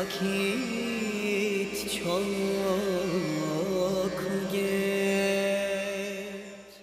vakit çok geç.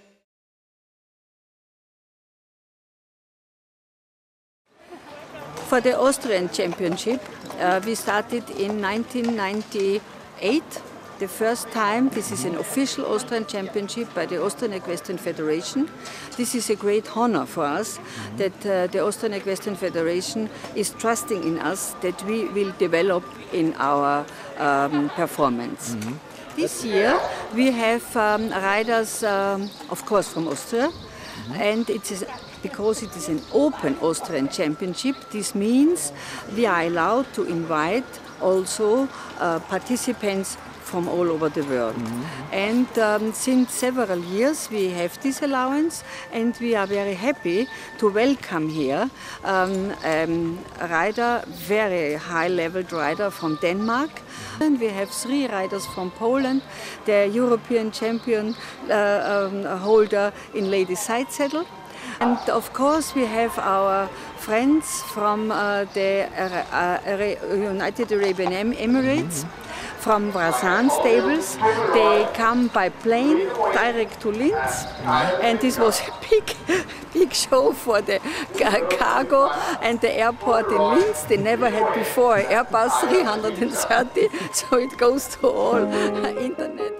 For the Austrian Championship, we started in 1998. The first time, this is an official Austrian Championship by the Austrian Equestrian Federation. This is a great honor for us that the Austrian Equestrian Federation is trusting in us that we will develop in our performance. This year we have riders, of course, from Austria, and it is because it is an open Austrian Championship. This means we are allowed to invite also participants from all over the world. And since several years we have this allowance, and we are very happy to welcome here a rider, very high-leveled rider from Denmark. And we have 3 riders from Poland, the European champion holder in Ladies Side Saddle. And of course we have our friends from the United Arabian Emirates, from Vrazan stables. They come by plane direct to Linz, and this was a big show for the cargo and the airport in Linz. They never had before Airbus 330, so it goes to all internet.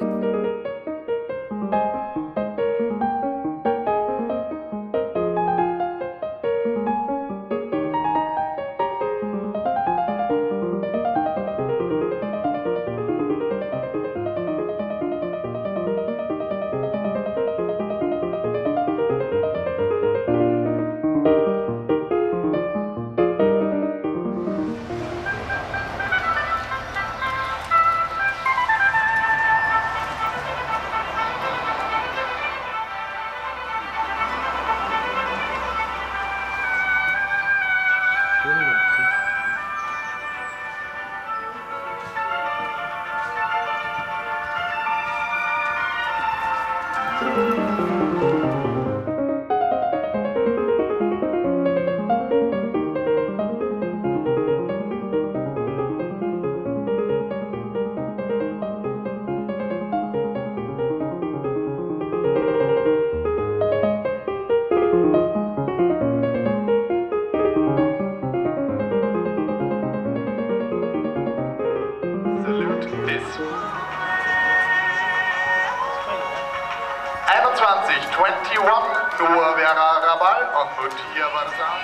Nur Vera Rabal und Mutia Varzan.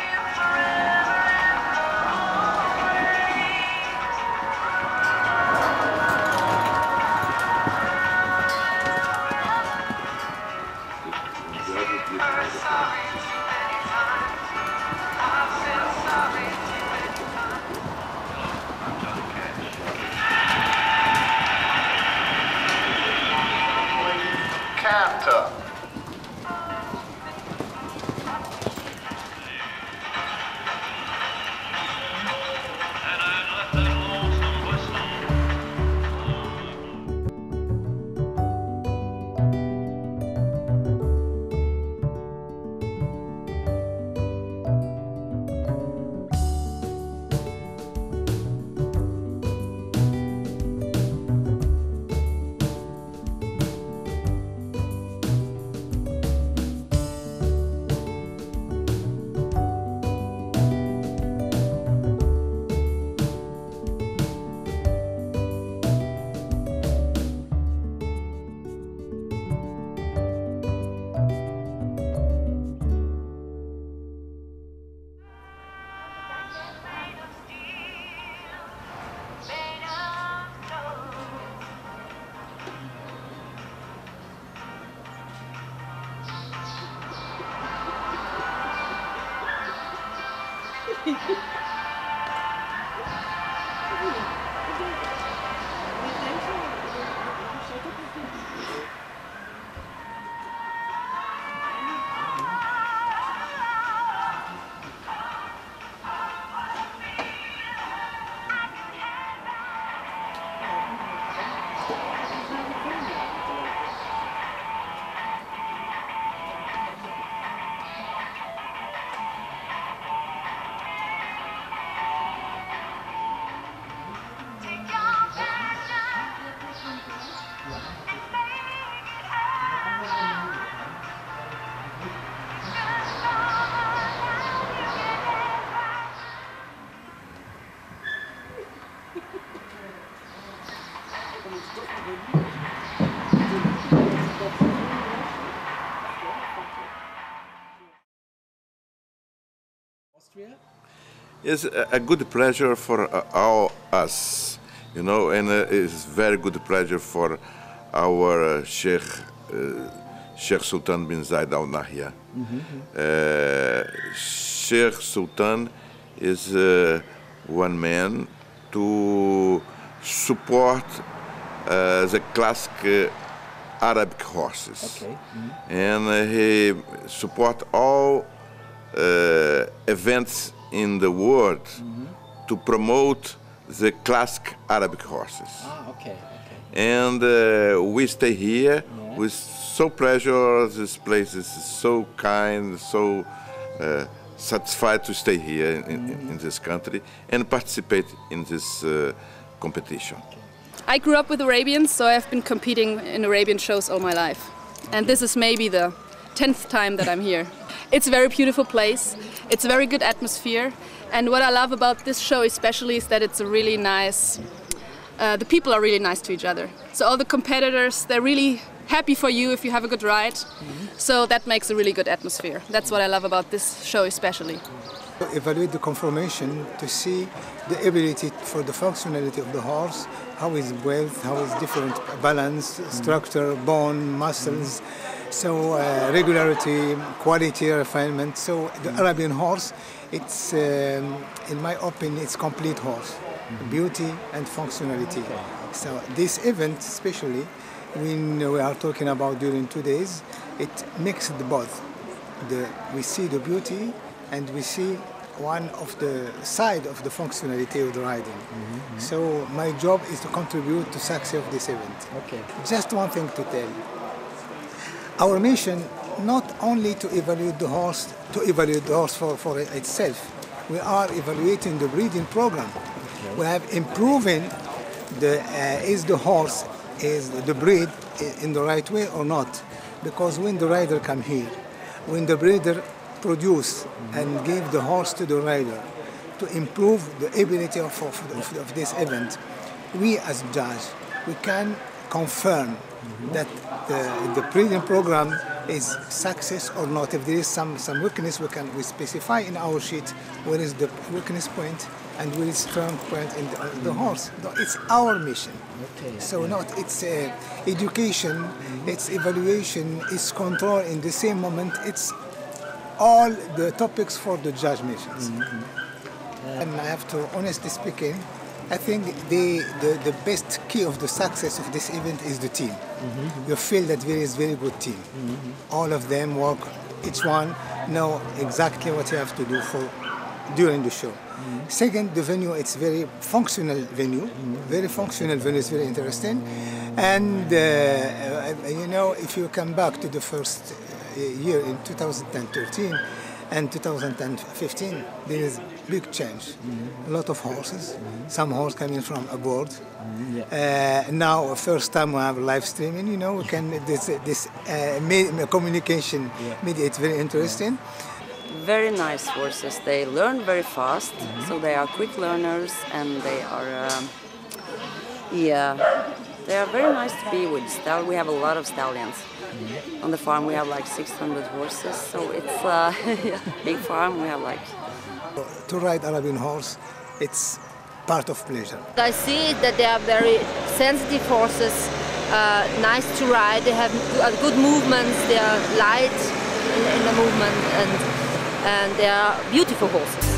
Canter. Austria? It's a good pleasure for all us, you know, and it's very good pleasure for our Sheikh Sultan bin Zayed Al Nahyan. Sheikh Sultan is one man to support the classic Arabic horses. Okay. And he support all events in the world to promote the classic Arabic horses. Ah, okay. And we stay here with so pleasure. This place is so kind, so satisfied to stay here in this country and participate in this competition. I grew up with Arabians, so I've been competing in Arabian shows all my life. And this is maybe the 10th time that I'm here. It's a very beautiful place. It's a very good atmosphere. And what I love about this show especially is that it's a really nice, the people are really nice to each other. So all the competitors, they're really happy for you if you have a good ride. So that makes a really good atmosphere. That's what I love about this show especially. Evaluate the conformation to see the ability for the functionality of the horse, how is built, how is different balance, structure, bone, muscles, so regularity, quality, refinement. So the Arabian horse, it's, in my opinion, it's complete horse, beauty and functionality. So this event, especially when we are talking about during 2 days, it mixed both. We see the beauty and we see one of the side of the functionality of the riding. So my job is to contribute to success of this event. Okay. Just one thing to tell. Our mission not only to evaluate the horse for itself. We are evaluating the breeding program. Okay. We have improving is the breed in the right way or not? Because when the rider come here, when the breeder produce and give the horse to the rider to improve the ability of this event, we as judge, we can confirm that the breeding program is success or not. If there is some weakness, we specify in our sheet where is the weakness point and where is strong point in the horse. It's our mission. Okay. So it's education, it's evaluation, it's control in the same moment. It's all the topics for the judge missions. And I have to, honestly speaking, I think the best key of the success of this event is the team. You feel that there is very good team. All of them work, each one know exactly what you have to do during the show. Second, the venue, it's very functional venue. Very functional venue is very interesting. And you know, if you come back to the first year in 2013 and 2015, there is big change. A lot of horses, some horses coming from abroad. Now, first time we have live streaming, you know, we can this communication media, it's very interesting. Very nice horses. They learn very fast, so they are quick learners, and they are, they are very nice to be with. We have a lot of stallions. On the farm we have like 600 horses, so it's a big farm. We have like... To ride Arabian horse, it's part of pleasure. I see that they are very sensitive horses, nice to ride. They have good movements. They are light in the movement, and they are beautiful horses.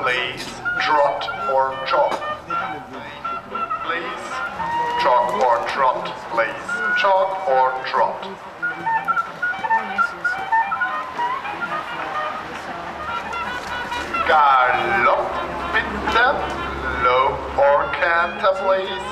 Please, trot or chalk. Please, chalk or trot. Please, chalk or trot. Galopp, bitte. Low or canter, please.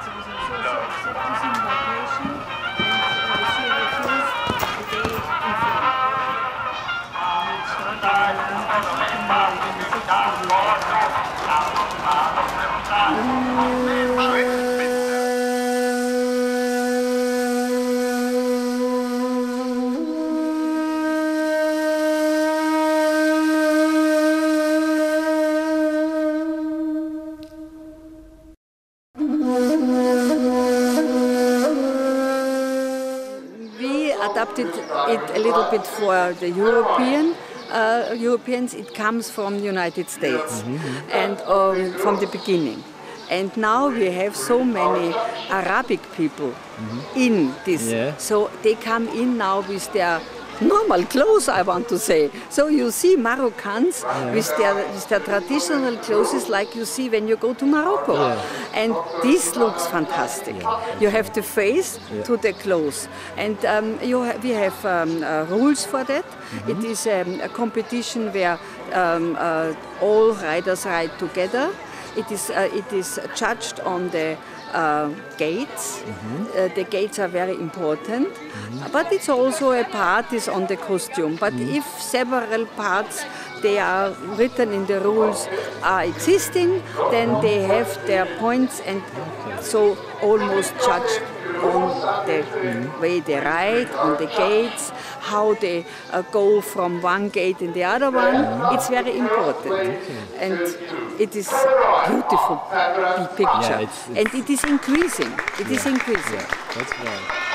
We adapted it a little bit for the Europeans. It comes from the United States and from the beginning. And now we have so many Arabic people in this. So they come in now with their normal clothes, I want to say. So you see Moroccans with their traditional clothes like you see when you go to Morocco. And this looks fantastic. You have the face to the clothes. And we have rules for that. It is a competition where all riders ride together. It is judged on the gates. The gates are very important, but it's also a part is on the costume. But if several parts they are written in the rules are existing, then they have their points and so almost judged on the way they ride, on the gates, how they go from one gate in the other one. It's very important. And it is a beautiful picture. And it is increasing. It is increasing. That's right.